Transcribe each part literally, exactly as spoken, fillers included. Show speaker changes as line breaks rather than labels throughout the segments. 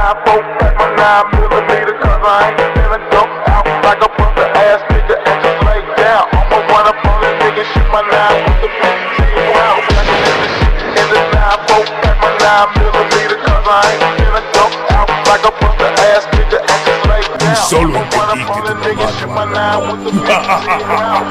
nine four, pack my nine millimeter, cause I ain't finna go out like a brother ass nigga and just lay down. I'ma run up on that nigga, shoot my nine with the fifteen round. Packing in the shit in the nine four, pack my nine millimeter, cause I ain't finna go out like a brother ass nigga and just lay down.
Solo
I'ma run up on that nigga, shoot my nine with the fifteen round.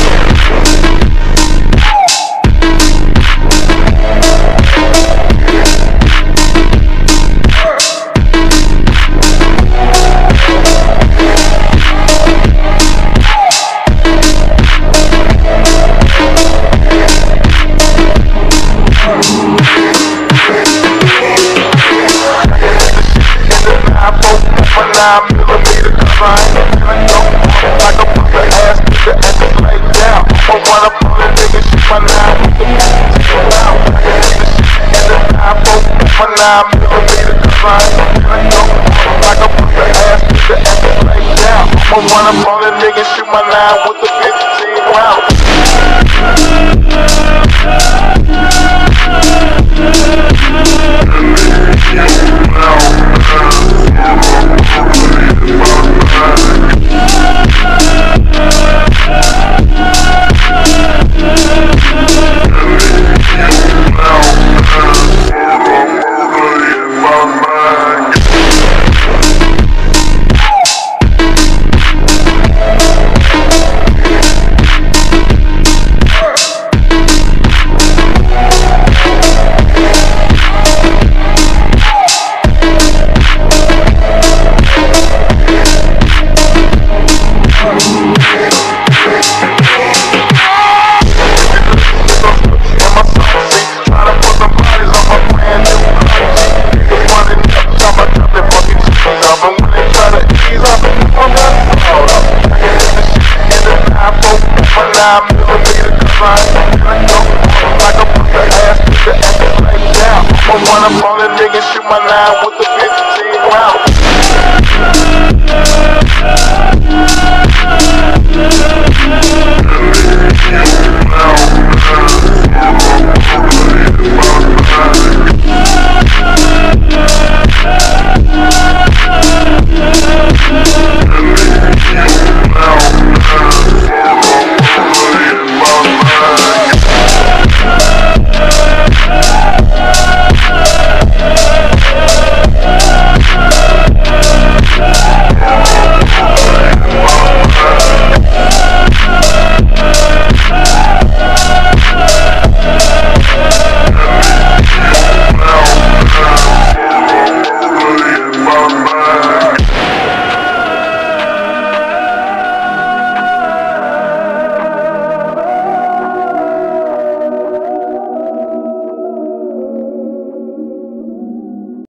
Nine millimeter, cause I ain't finna go like a brother ass nigga and just lay down. I'ma run up on that nigga, shoot my nine with the fifteen round. Packing in the shit in the nine four, my nine millimeter, cause I ain't finna go like a brother ass nigga and just lay down. I'ma run up on that nigga, shoot my nine with the fifteen round. Nine millimeter, cause I ain't finna go like a brother ass nigga and just lay down. I'ma run up on that nigga, shoot my nine with the